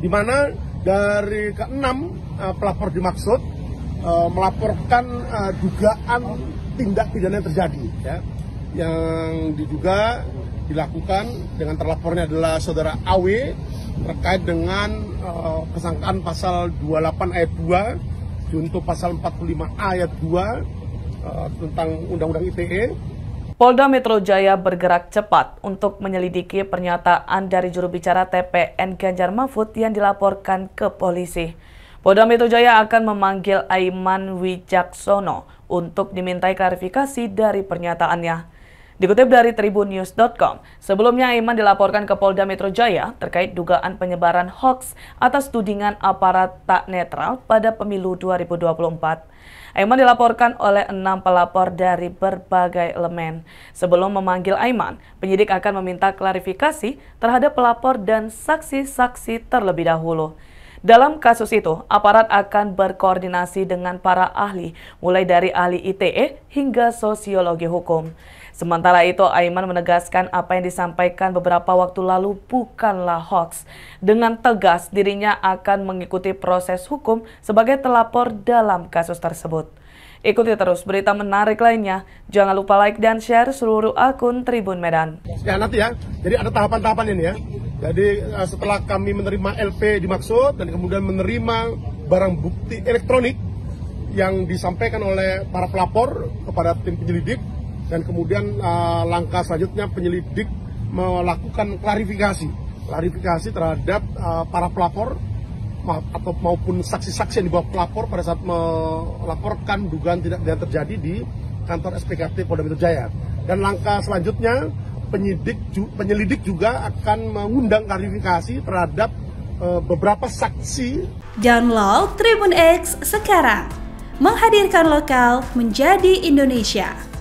di mana dari keenam pelapor dimaksud melaporkan dugaan tindak pidana yang terjadi, ya, yang diduga dilakukan dengan terlapornya adalah saudara AW terkait dengan kesangkaan pasal 28 ayat 2 junto pasal 45 ayat 2 tentang Undang-Undang ITE. Polda Metro Jaya bergerak cepat untuk menyelidiki pernyataan dari juru bicara TPN Ganjar Mahfud yang dilaporkan ke polisi. Polda Metro Jaya akan memanggil Aiman Wijaksono untuk dimintai klarifikasi dari pernyataannya. Dikutip dari tribunnews.com, sebelumnya Aiman dilaporkan ke Polda Metro Jaya terkait dugaan penyebaran hoaks atas tudingan aparat tak netral pada pemilu 2024. Aiman dilaporkan oleh 6 pelapor dari berbagai elemen. Sebelum memanggil Aiman, penyidik akan meminta klarifikasi terhadap pelapor dan saksi-saksi terlebih dahulu. Dalam kasus itu, aparat akan berkoordinasi dengan para ahli, mulai dari ahli ITE hingga sosiologi hukum. Sementara itu, Aiman menegaskan apa yang disampaikan beberapa waktu lalu bukanlah hoaks. Dengan tegas, dirinya akan mengikuti proses hukum sebagai telapor dalam kasus tersebut. Ikuti terus berita menarik lainnya. Jangan lupa like dan share seluruh akun Tribun Medan. Ya nanti ya, jadi ada tahapan-tahapan ini ya. Jadi setelah kami menerima LP dimaksud dan kemudian menerima barang bukti elektronik yang disampaikan oleh para pelapor kepada tim penyelidik, dan kemudian langkah selanjutnya penyelidik melakukan klarifikasi terhadap para pelapor atau maupun saksi-saksi yang dibawa pelapor pada saat melaporkan dugaan tindak pidana terjadi di kantor SPKT Polda Metro Jaya. Dan langkah selanjutnya penyelidik juga akan mengundang klarifikasi terhadap beberapa saksi. Download Tribun X sekarang, menghadirkan lokal menjadi Indonesia.